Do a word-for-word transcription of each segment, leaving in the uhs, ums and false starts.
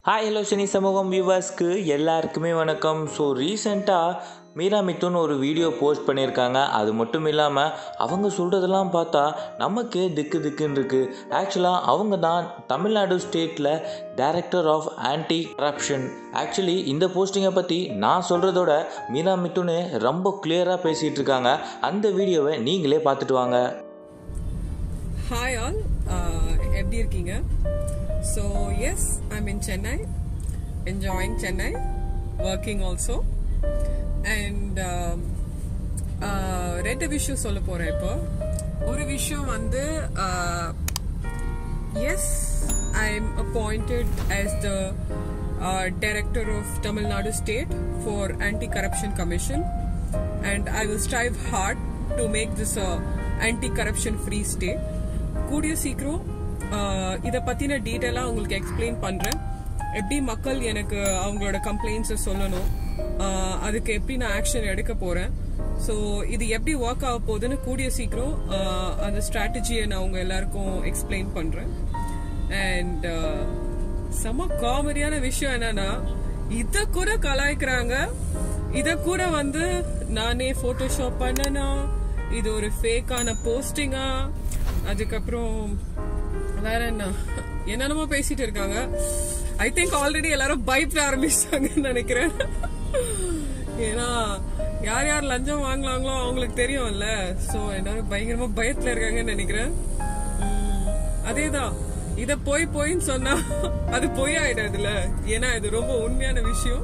Hi hello cine சமூகம் வியூவர்ஸ்க்கு எல்லாருக்குமே வணக்கம். ஸோ ரீசெண்டாக மீரா மிதுன் ஒரு வீடியோ போஸ்ட் பண்ணியிருக்காங்க. அது மட்டும் இல்லாமல் அவங்க சொல்கிறதெல்லாம் பார்த்தா நமக்கே திக்கு திக்குன்னு இருக்குது. ஆக்சுவலாக அவங்க தான் தமிழ்நாடு ஸ்டேட்டில் director of anti corruption. Actually இந்த போஸ்டிங்கை பற்றி நான் சொல்கிறதோட மீரா மிதுனே ரொம்ப கிளியராக பேசிகிட்டு இருக்காங்க. அந்த வீடியோவை நீங்களே பார்த்துட்டு வாங்க. ஹாய் ஆல், எப்படி இருக்கீங்க? So yes, I'm in Chennai, enjoying Chennai, working also, and um, uh, ரெண்டு விஷயம் சொல்ல போறேன். இப்போ ஒரு விஷயம் வந்து uh, yes, I'm appointed as the uh, director of Tamil Nadu State for Anti-Corruption Commission, and I will strive hard to make this a anti-corruption free state. கூடிய சீக்கிரம் இதை பற்றின டீட்டெயிலாக உங்களுக்கு எக்ஸ்பிளைன் பண்ணுறேன். எப்படி மக்கள் எனக்கு அவங்களோட கம்ப்ளைண்ட்ஸை சொல்லணும், அதுக்கு எப்படி நான் ஆக்ஷன் எடுக்க போகிறேன், ஸோ இது எப்படி ஒர்க் ஆக போகுதுன்னு கூடிய சீக்கிரம் அந்த ஸ்ட்ராட்டஜியை நான் உங்கள் எல்லாருக்கும் எக்ஸ்பிளைன் பண்ணுறேன். அண்ட் செம காமெடியான விஷயம் என்னன்னா, இதை கூட கலாய்க்கிறாங்க. இதை கூட வந்து நானே ஃபோட்டோஷாப் பண்ணனா, இது ஒரு ஃபேக்கான போஸ்டிங்கா, அதுக்கப்புறம் வேற என்ன என்னென்னமோ பேசிட்டு இருக்காங்க. ஐ திங்க் ஆல்ரெடி எல்லாரும் பயப்பட ஆரம்பிச்சாங்கன்னு நினைக்கிறேன். ஏன்னா யார் யார் லஞ்சம் வாங்கலாங்களோ அவங்களுக்கு தெரியும்ல. ஸோ எல்லாரும் பயங்கரமா பயத்துல இருக்காங்கன்னு நினைக்கிறேன். அதேதான், இத போய் போயின்னு சொன்னா அது பொய் ஆயிடாதுல, ஏன்னா இது ரொம்ப உண்மையான விஷயம்.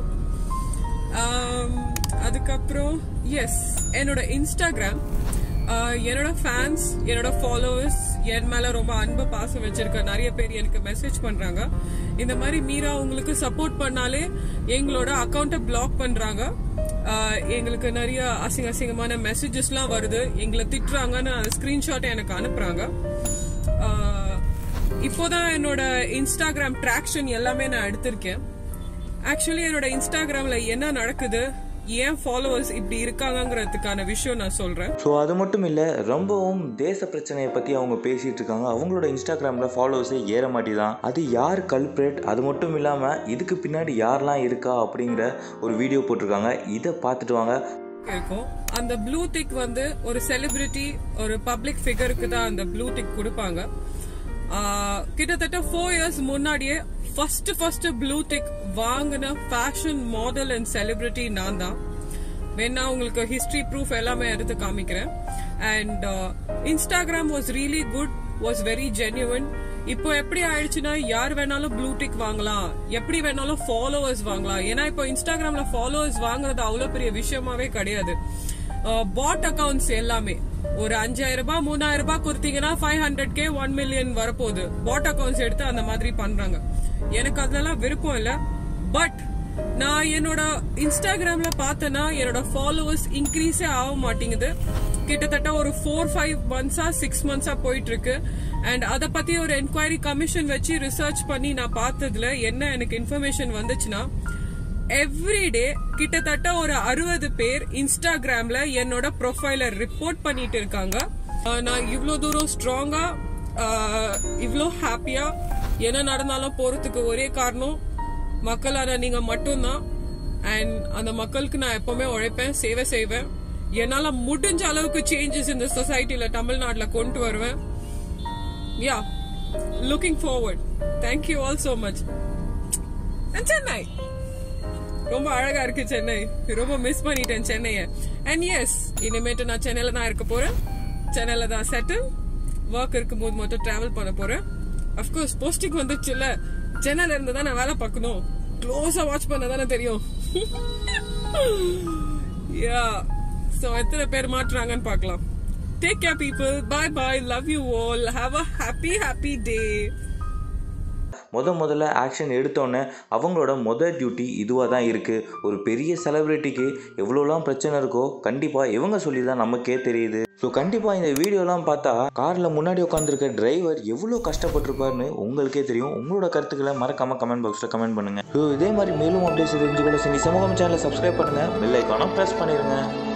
அதுக்கப்புறம் எஸ், என்னோட இன்ஸ்டாகிராம், என்னோட ஃபேன்ஸ், என்னோட ஃபாலோவர்ஸ் என் மேல ரொம்ப அன்பு பாசம் வச்சிருக்க நிறைய பேர் எனக்கு மெசேஜ் பண்றாங்க. இந்த மாதிரி மீரா உங்களுக்கு சப்போர்ட் பண்ணாலே எங்களோட அக்கௌண்ட்டை பிளாக் பண்றாங்க, எங்களுக்கு நிறைய அசிங்க அசிங்கமான மெசேஜஸ் எல்லாம் வருது, எங்களை திட்டுறாங்கன்னு அந்த ஸ்கிரீன்ஷாட் எனக்கு அனுப்புறாங்க. இப்போதான் என்னோட இன்ஸ்டாகிராம் டிராக்ஷன் எல்லாமே நான் எடுத்திருக்கேன். ஆக்சுவலி என்னோட இன்ஸ்டாகிராம்ல என்ன நடக்குது, ஏன் ஃபாலோவர்ஸ் இப்படி இருக்காங்கிறதுக்கான விஷயம் நான் சொல்றேன். ஸோ அது மட்டும் இல்லை, ரொம்பவும் தேச பிரச்சனையை பற்றி அவங்க பேசிட்டு இருக்காங்க. அவங்களோட இன்ஸ்டாகிராமில் ஃபாலோவர்ஸே ஏற மாட்டேதான். அது யார் கல்பிரேட், அது மட்டும் இல்லாமல் இதுக்கு பின்னாடி யாரெல்லாம் இருக்கா அப்படிங்கிற ஒரு வீடியோ போட்டிருக்காங்க. இதை பார்த்துட்டு வாங்க. இருக்கும் அந்த ப்ளூ டிக் வந்து ஒரு செலிபிரிட்டி, ஒரு பப்ளிக் ஃபிகருக்கு தான் அந்த ப்ளூ டிக் கொடுப்பாங்க. கிட்டத்தட்ட ஃபோர் இயர்ஸ் முன்னாடியே ஃபர்ஸ்ட் ஃபர்ஸ்ட் ப்ளூ டிக் வாங்கின ஃபேஷன் மாடல் அண்ட் செலிபிரிட்டி நான் தான். வேணா உங்களுக்கு ஹிஸ்டரி ப்ரூஃப் எல்லாமே எடுத்து காமிக்கிறேன். And Instagram was really good, was very genuine. இப்போ எப்படி ஆயிடுச்சுன்னா யார் வேணாலும் ப்ளூ டிக் வாங்கலாம், எப்படி வேணாலும் ஃபாலோவர்ஸ் வாங்கலாம். ஏன்னா இப்போ இன்ஸ்டாகிராம்ல ஃபாலோவர்ஸ் வாங்குறது அவ்வளவு பெரிய விஷயமாவே கிடையாது. பாட் அக்கவுண்ட்ஸ் எல்லாமே ஒரு அஞ்சாயிரம் ரூபாய் மூணாயிரம் ரூபாய் கொடுத்தீங்கன்னா five hundred K one million வரப்போகுது. பாட் அக்கவுண்ட்ஸ் எடுத்து அந்த மாதிரி பண்றாங்க. எனக்கு அதெல்லாம் விருப்பம் இல்ல. பட் நான் என்னோட இன்ஸ்டாகிராம்ல பார்த்தேன்னா என்னோட ஃபாலோவர்ஸ் இன்க்ரீஸே ஆக மாட்டேங்குது. கிட்டத்தட்ட ஒரு ஃபோர் ஃபைவ் மந்த்ஸா சிக்ஸ் மந்த்ஸா போயிட்டு இருக்கு. அண்ட் அதை பத்தி ஒரு என்கொயரி கமிஷன் வச்சு ரிசர்ச் பண்ணி நான் பார்த்ததுல என்ன எனக்கு இன்ஃபர்மேஷன் வந்துச்சுன்னா, எவ்ரிடே கிட்டத்தட்ட ஒரு அறுபது பேர் இன்ஸ்டாகிராம்ல என்னோட ப்ரொஃபைல ரிப்போர்ட் பண்ணிட்டு இருக்காங்க. நான் இவ்வளவு தூரம் ஸ்ட்ராங்கா, இவ்வளோ ஹாப்பியா என்ன நடந்தாலும் போறதுக்கு ஒரே காரணம் மக்களான நீங்க மட்டும்தான். அண்ட் அந்த மக்களுக்கு நான் எப்பவுமே உழைப்பேன், சேவை செய்வேன். என்னால முடிஞ்ச அளவுக்கு சேஞ்சஸ் இந்த சொசைட்டில தமிழ்நாட்டுல கொண்டு வருவேன். Yeah, looking forward. Thank you all so much. Chennai ரொம்ப அழகா இருக்கு. சென்னை ரொம்ப மிஸ் பண்ணிட்டேன் சென்னைய. அண்ட் எஸ், இனிமேட்டு நான் சென்னையில தான் இருக்க போறேன். சென்னையில தான் செட்டில். ஒர்க் இருக்கும்போது மட்டும் டிராவல் பண்ண போறேன். அப்கோர்ஸ் போஸ்டிங் வந்துச்சுல்ல, சென்னையில இருந்து தான் நான் வேலை பார்க்கணும். க்ளோஸா வாட்ச் பண்ண தானே தெரியும். யா, சோ எத்தனை பேர் மாட்டுறாங்கன்னு பார்க்கலாம். Take care people. Bye bye. Love you all. Have a happy happy day. முத முதல்ல ஆக்ஷன் எடுத்தோன்னே அவங்களோட முதல் டியூட்டி இதுவாக தான் இருக்குது. ஒரு பெரிய செலிபிரிட்டிக்கு எவ்வளோலாம் பிரச்சனை இருக்கோ கண்டிப்பாக இவங்க சொல்லி தான் நமக்கே தெரியுது. ஸோ கண்டிப்பாக இந்த வீடியோலாம் பார்த்தா காரில் முன்னாடி உட்காந்துருக்க டிரைவர் எவ்வளோ கஷ்டப்பட்டிருப்பாருன்னு உங்களுக்கே தெரியும். உங்களோட கருத்துக்களை மறக்காம கமெண்ட் பாக்ஸில் கமெண்ட் பண்ணுங்கள். ஸோ இதே மாதிரி மேலும் அப்டேட்ஸ் தெரிஞ்சுக்கொள்ள சினி சமூகம் சேனலை சப்ஸ்கிரைப் பண்ணுங்கள், பெல் ஐக்கானை ப்ரெஸ் பண்ணிடுங்க.